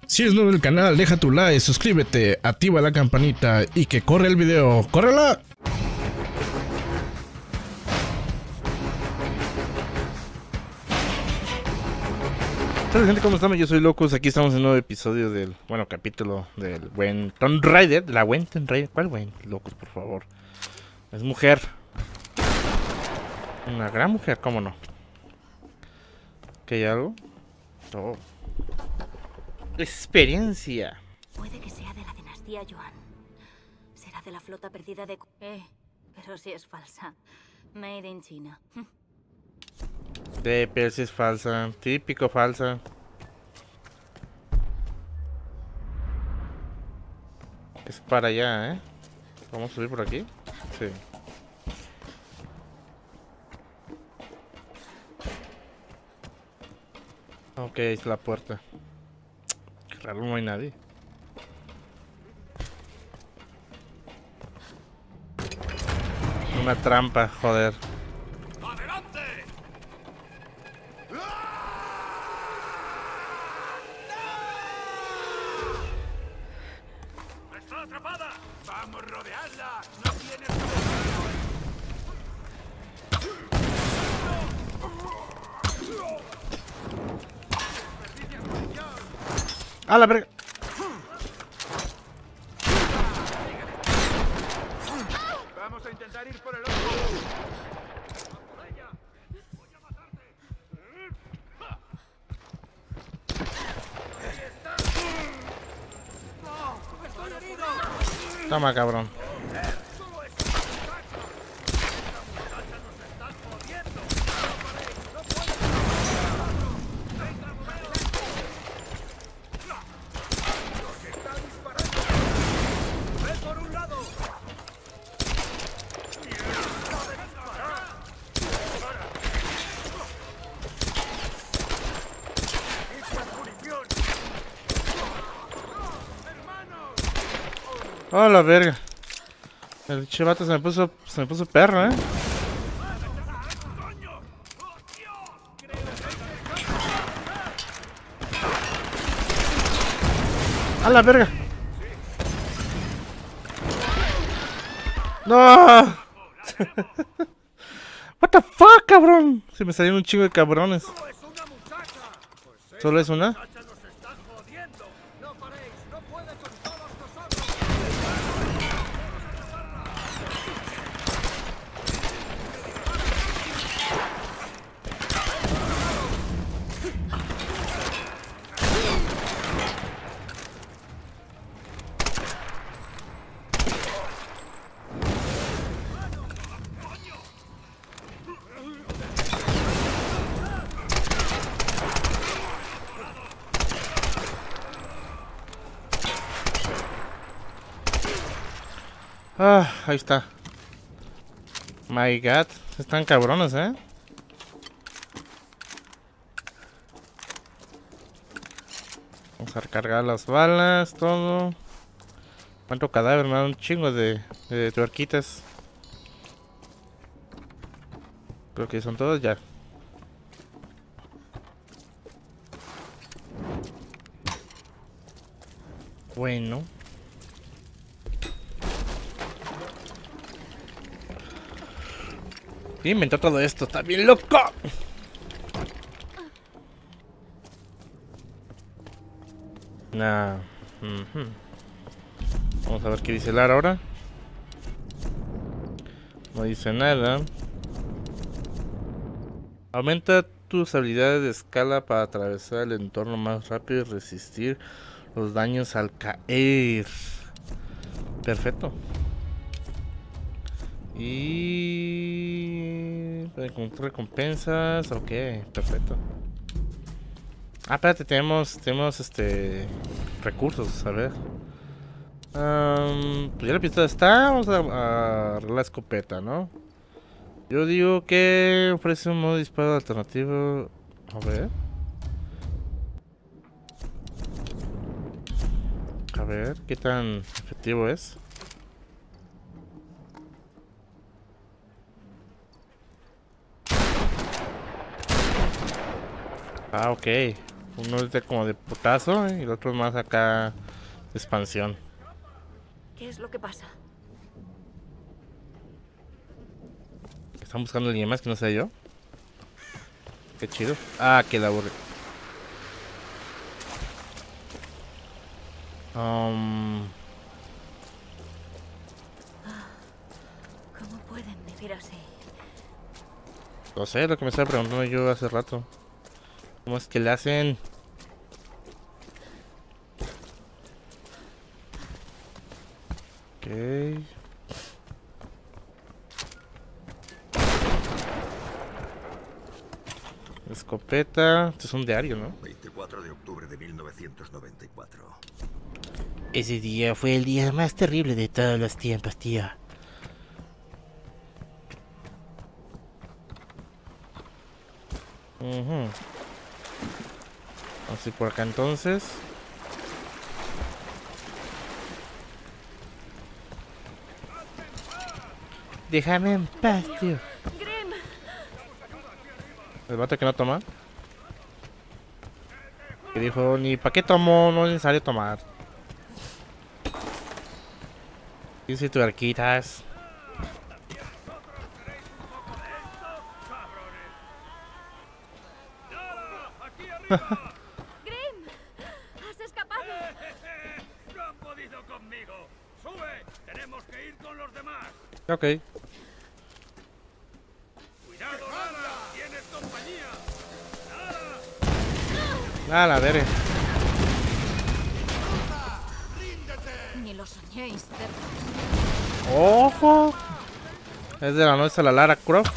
Si eres nuevo en el canal, deja tu like, suscríbete, activa la campanita y que corre el video. ¡Córrela! Hola gente, ¿cómo están? Yo soy Locos, aquí estamos en un nuevo episodio del, capítulo del buen Tomb Raider, de la buen Tomb Raider. ¿Cuál buen? Locos, por favor. Es mujer. Una gran mujer, ¿cómo no? ¿Que hay algo? Oh. Experiencia. Puede que sea de la dinastía Yuan. Será de la flota perdida de... pero si es falsa. Made in China. Pero si es falsa. Típico falsa. Es para allá, ¿eh? ¿Vamos a subir por aquí? Sí. Ok, ahí está la puerta. Qué raro, no hay nadie. Una trampa, joder. ¡Adelante! ¡Está atrapada! ¡Vamos a rodearla! ¡No tienes ¡A la verga! Vamos a intentar ir por el otro. Toma, cabrón. Oh, la verga. El chivato se me puso perro, A la verga. No. What the fuck, cabrón. Se me salieron un chingo de cabrones. ¿Solo es una? Ah, ahí está. My god, están cabrones, Vamos a recargar las balas, todo. ¿Cuánto cadáver? Me da un chingo de tuerquitas. Creo que son todos ya. Bueno. ¿Quién inventó todo esto? ¡Está bien loco! Nah. Vamos a ver qué dice Lara ahora. No dice nada. Aumenta tus habilidades de escala para atravesar el entorno más rápido y resistir los daños al caer. Perfecto. Y... encontrar recompensas. Ok, perfecto. Ah, espérate, tenemos recursos, a ver. Pues ya la pistola está. Vamos a arreglar la escopeta, ¿no? Yo digo que ofrece un modo de disparo alternativo. A ver. A ver, ¿qué tan efectivo es? Ah, ok. Uno es de como de putazo y el otro es más acá de expansión. ¿Qué es lo que pasa? Están buscando a alguien más que no sea yo. Qué chido. Ah, que la aburre. ¿Cómo pueden vivir así? No sé, lo que me estaba preguntando yo hace rato. ¿Cómo es que le hacen? Ok. Escopeta. Esto es un diario, ¿no? 24 de octubre de 1994. Ese día fue el día más terrible de todos los tiempos, tía. Así por acá entonces. Déjame en paz, tío. ¡Grim! El vato que no toma. Que dijo, ni pa' qué tomo, no es necesario tomar. Dice tu arquitas. ¡Grim! ¡Has escapado! ¡No han podido conmigo! ¡Sube! ¡Tenemos que ir con los demás! Ok. ¡Cuidado, Lara! ¡Tienes compañía! A la verga. Ni lo soñéis, cerdos. ¡Ojo! Es de la nuestra la Lara Croft.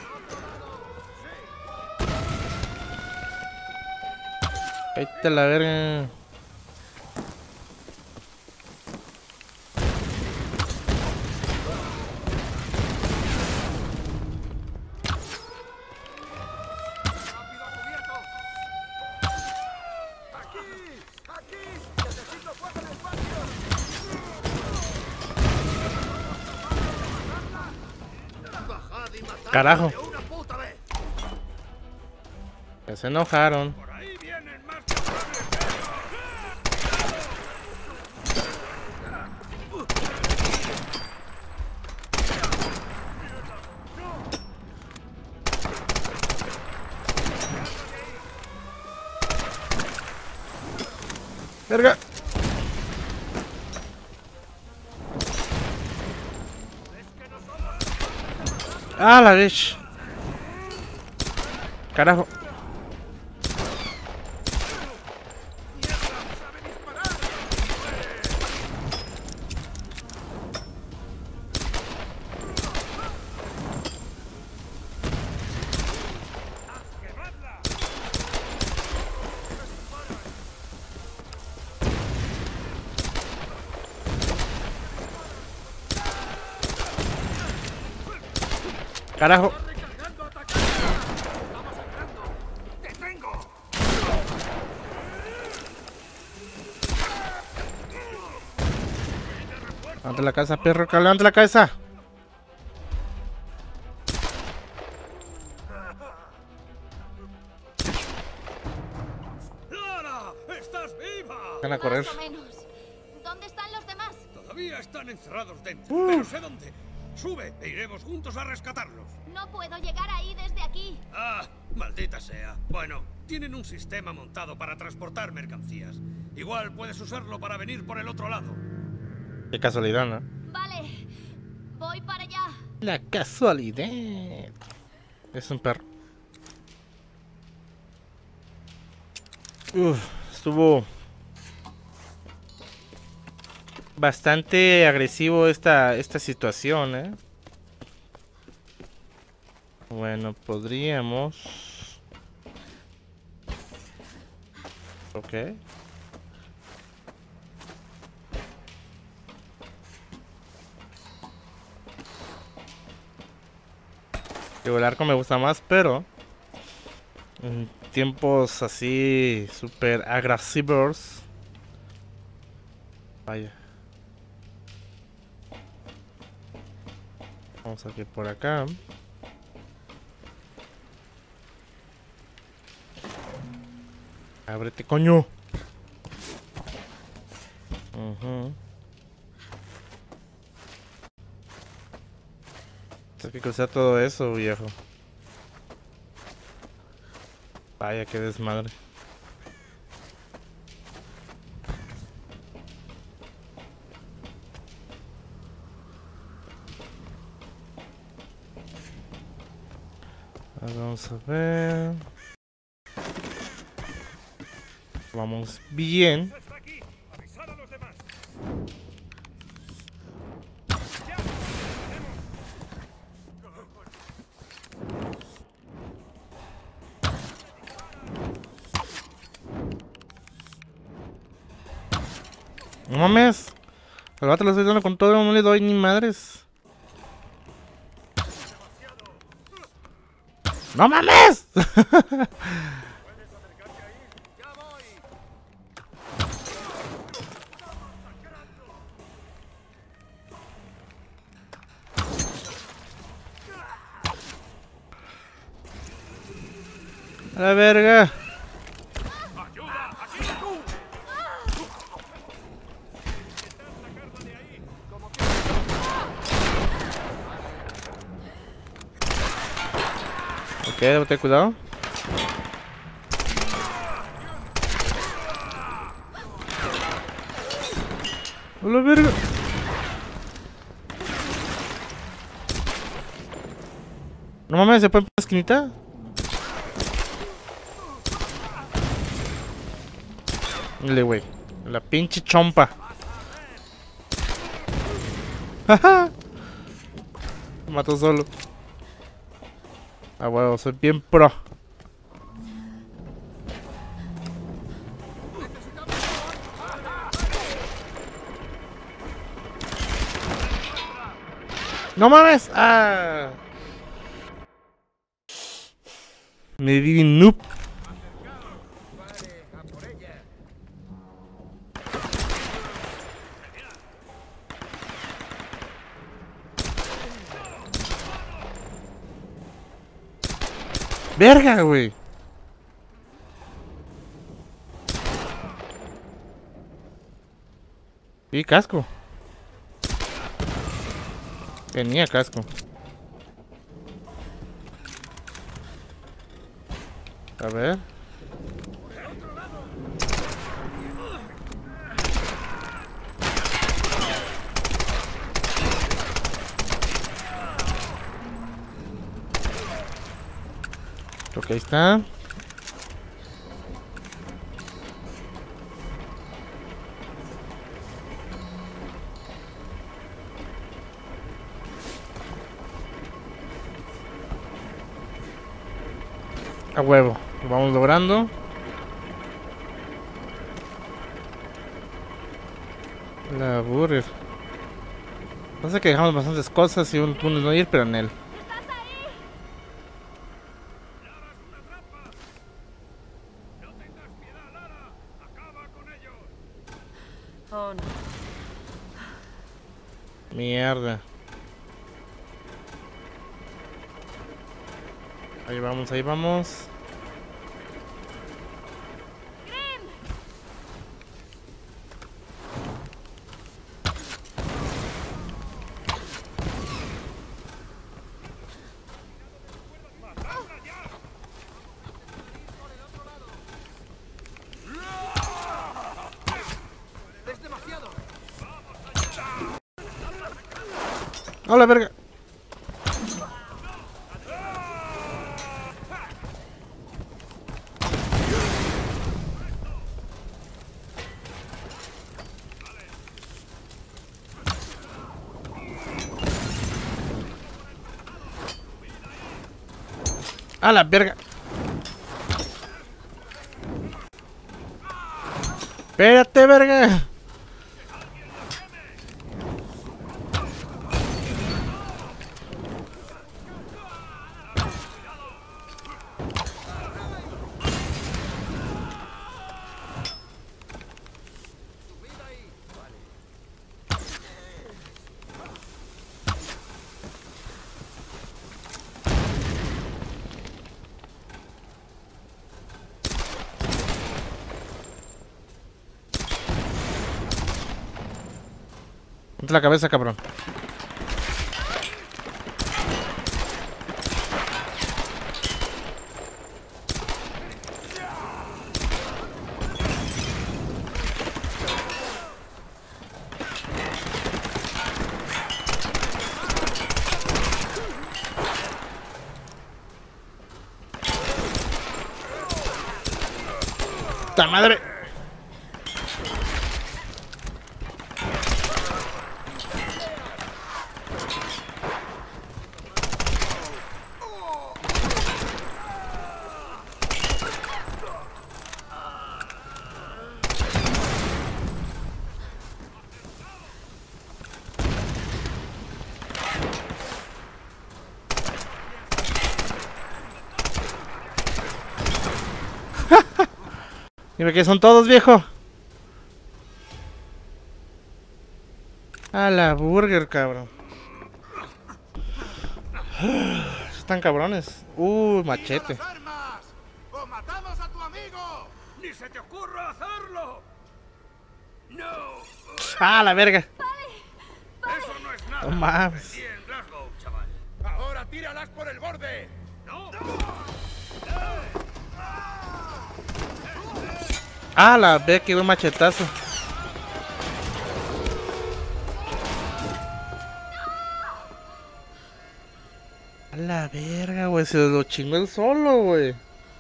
Vete a la verga. Carajo. Que se enojaron. ¡Por ahí vienen más! Verga. Ah, la bitch. Carajo. Carajo. Levanta la cabeza, perro, levanta la cabeza. ¡Lara! ¡Estás viva! Van a correr. Más o menos. ¿Dónde están los demás? Todavía están encerrados dentro, pero sé dónde. Sube e iremos juntos a rescatarlos. No puedo llegar ahí desde aquí. Ah, maldita sea. Bueno, tienen un sistema montado para transportar mercancías. Igual puedes usarlo para venir por el otro lado. Qué casualidad, ¿no? Vale. Voy para allá. La casualidad. Es un perro. Estuvo bastante agresivo esta situación, ¿eh? Bueno, podríamos... Ok. Digo, el arco me gusta más, pero... en tiempos así super agresivos. Vaya. Vamos aquí por acá. Ábrete, coño. Tienes que cruzar todo eso, viejo. Vaya, qué desmadre. Vamos a ver. Vamos bien. No mames. Al vato lo estoy dando con todo, no le doy ni madres. ¡No mames! A la verga. Ok, debo tener cuidado. ¡A la verga! No mames, ¿se puede por la esquinita? Dale, güey. La pinche chompa. Jaja. Me mató solo. Ah, huevo, soy bien pro. ¡No mames! ¡Ah! Me vi noob. ¡Verga, güey! Y casco. Tenía casco. A ver. Ok, ahí está. A huevo, lo vamos logrando. La burger. Pasa que dejamos bastantes cosas y un túnel no ir, pero en él. Oh, no. Mierda. Ahí vamos, ahí vamos. ¡A la verga! ¡A la verga! ¡Espérate, verga! Ponte la cabeza, cabrón. ¡Ta madre! Dime que son todos, viejo. A la burger, cabrón. Están cabrones. Machete. ¡Las armas! ¡O matamos a tu amigo! ¡Ni se te ocurra hacerlo! ¡No! ¡Ah, la verga! Eso no es nada. No mames. Bien, Glasgow, chaval. ¡Ahora tíralas por el borde! ¡No! ¡Ah, la verga! Que un machetazo. A la verga, güey. Se lo chingó él solo, güey.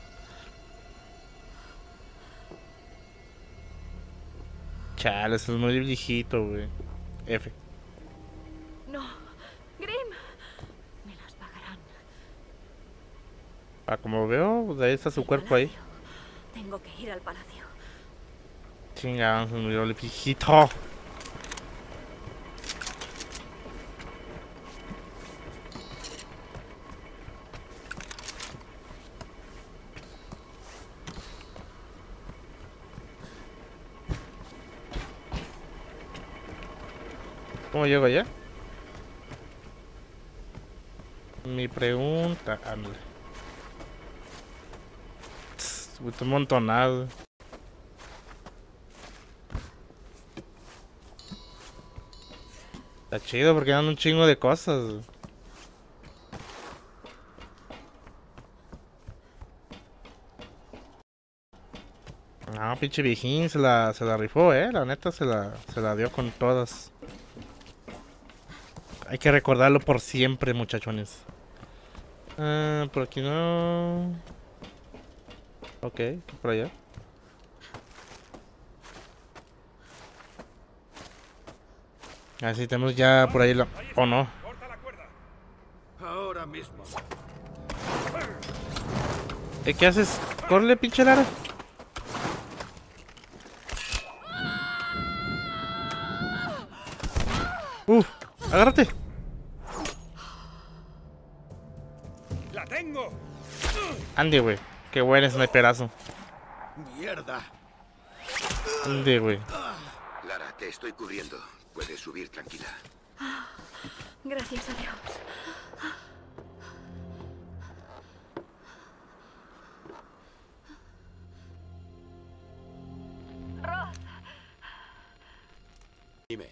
Chale, eso es muy viejito, güey. F. No. Grim. Me las pagarán. Ah, como veo, pues ahí está su cuerpo ahí. Tengo que ir al palacio. Chingado, se murió el viejito. ¿Cómo llego allá? Mi pregunta, ándale. Un montonado. Está chido porque dan un chingo de cosas. No, pinche viejín se la rifó, la neta se la dio con todas. Hay que recordarlo por siempre, muchachones. Por aquí no. Ok, por allá. Así tenemos ya por ahí la... ¿O no? ¡Corta la cuerda! Ahora mismo. ¿Qué haces? Corre, pinche Lara. Agárrate. ¡La tengo! Ande, güey. Qué buen sniperazo. ¡Mierda! Ande, güey. Lara, te estoy cubriendo. Puedes subir tranquila. Gracias a Dios. Roth. Dime.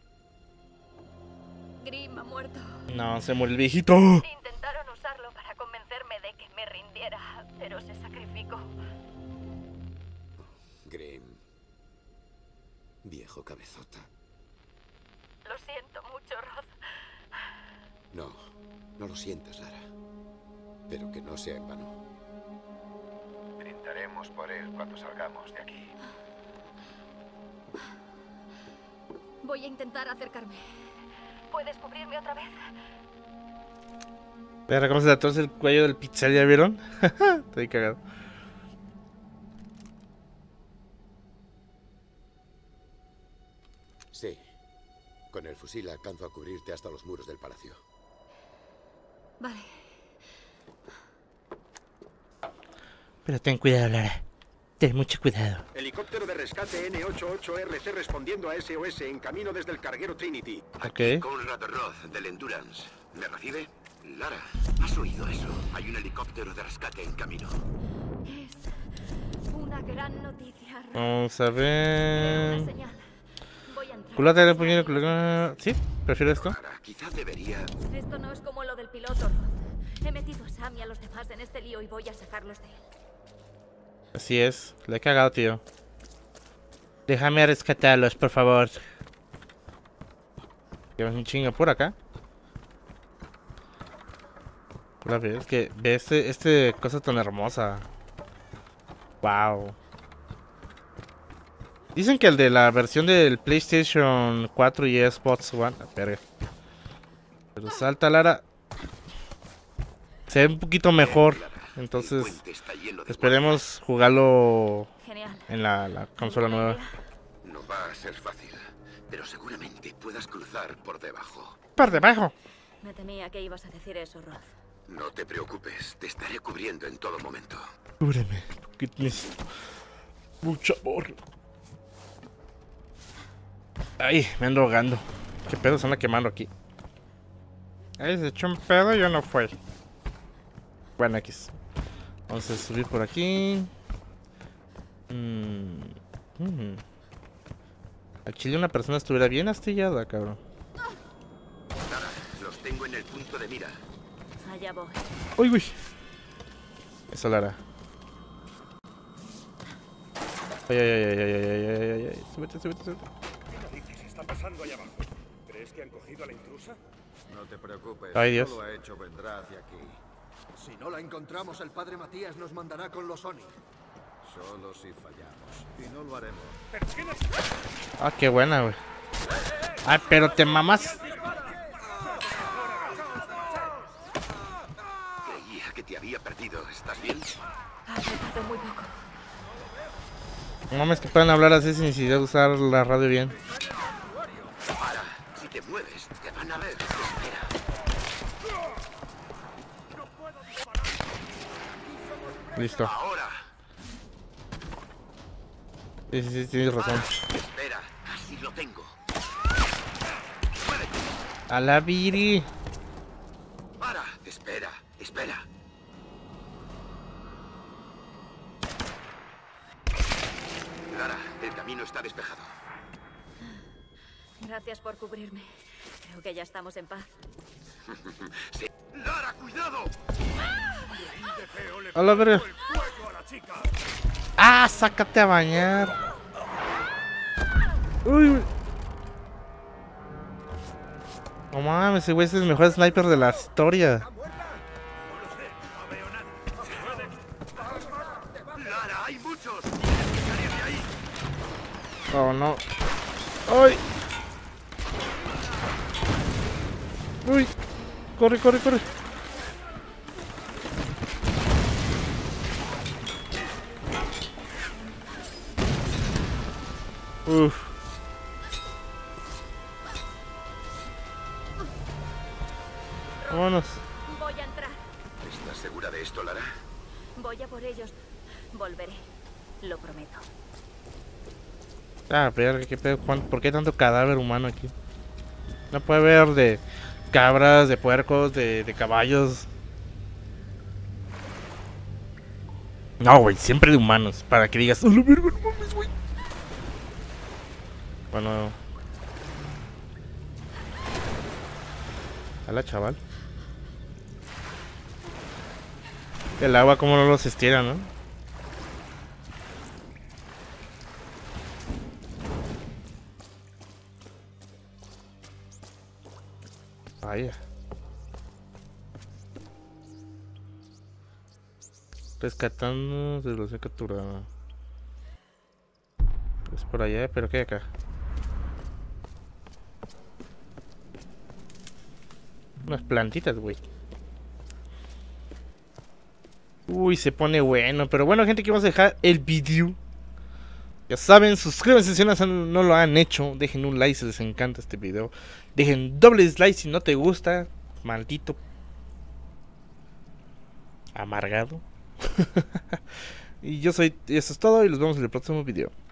Grim ha muerto. No, se murió el viejito. Intentaron usarlo para convencerme de que me rindiera, pero se sacrificó. Grim. Viejo cabezota. Lo siento mucho, Roth. No, no lo sientas, Lara. Pero que no sea en vano. Brindaremos por él cuando salgamos de aquí. Voy a intentar acercarme. ¿Puedes cubrirme otra vez? Pero cómo se le atorce el cuello del pizzel, ¿ya vieron? Estoy cagado. Sí. Con el fusil alcanzo a cubrirte hasta los muros del palacio. Vale. Pero ten cuidado, Lara. Ten mucho cuidado. Helicóptero de rescate N-88RC respondiendo a SOS en camino desde el carguero Trinity. Ok. Conrad Roth, del Endurance. ¿Me recibe? Lara, ¿has oído eso? Hay un helicóptero de rescate en camino. Es una gran noticia, Roth. Vamos a Creo una ver. señal. Voy a entrar. Culata de puñero. Sí, prefiero esto. Lara, quizá debería... Esto no es como lo del piloto, Roth. He metido a Sam y a los demás en este lío y voy a sacarlos de él. Así es, le he cagado, tío. Déjame rescatarlos, por favor. Llevas un chingo por acá. La verdad es que ve este cosa tan hermosa. Wow. Dicen que el de la versión del PlayStation 4 y Xbox One. Verga. Pero salta, Lara. Se ve un poquito mejor. Entonces, esperemos jugarlo Genial. en la consola nueva. No va a ser fácil, pero seguramente puedas cruzar por debajo. ¡Por debajo! Me temía que ibas a decir eso, Roth. No te preocupes, te estaré cubriendo en todo momento. Cúbreme, que necesito mucho amor. Ay, me ando ahogando. ¿Qué pedo se anda quemando aquí? Ay, se echó un pedo y yo no fue. Bueno, X. Vamos a subir por aquí. Al chile una persona estuviera bien astillada, cabrón. Lara, los tengo en el punto de mira. Allá voy. Uy, uy. Eso, Lara. Ay, ay, ay, ay, ay, ay, ay, ay, ay. Súbete, súbete, súbete. ¿Qué narices está pasando allá abajo? ¿Crees que han cogido a la intrusa? No te preocupes, Ay, Dios. todo ha hecho vendrá hacia aquí. Si no la encontramos, el padre Matías nos mandará con los Oni. Solo si fallamos. Y no lo haremos. Ah, qué buena, güey. Ay, pero te mamas. Creía que te había perdido. ¿Estás bien? Ha faltado muy poco. No mames que puedan hablar así sin necesidad de usar la radio bien. Para, si te mueves, te van a ver. Espera. Listo. Ahora. Sí, sí, sí, tienes razón. Espera, así lo tengo. Muévete. A la viri. Para, espera, espera. Lara, el camino está despejado. Gracias por cubrirme. Creo que ya estamos en paz. Sí. ¡Lara, cuidado! A la verga. Ah, sácate a bañar. Uy, uy. No mames, ese güey es el mejor sniper de la historia. ¡Lara, hay muchos! ¡Tienes que salir de ahí! Oh, no. ¡Ay! ¡Uy! ¡Corre, corre, corre! Uf. Vámonos. Voy a entrar. ¿Estás segura de esto, Lara? Voy a por ellos. Volveré. Lo prometo. Ah, verga, qué pedo. ¿Por qué tanto cadáver humano aquí? No puede haber de cabras, de puercos, de caballos. No, güey, siempre de humanos. Para que digas, ¡oh, la verga, no mames, güey! Bueno. Hola, chaval. El agua como no los estira, ¿no? Vaya. Rescatando de los he capturado. Es por allá, pero ¿qué hay acá? Unas plantitas, güey. Uy, se pone bueno. Pero bueno, gente, que vamos a dejar el video. Ya saben, suscríbanse si no lo han hecho. Dejen un like si les encanta este video. Dejen doble dislike si no te gusta. Maldito amargado. Y eso es todo y los vemos en el próximo video.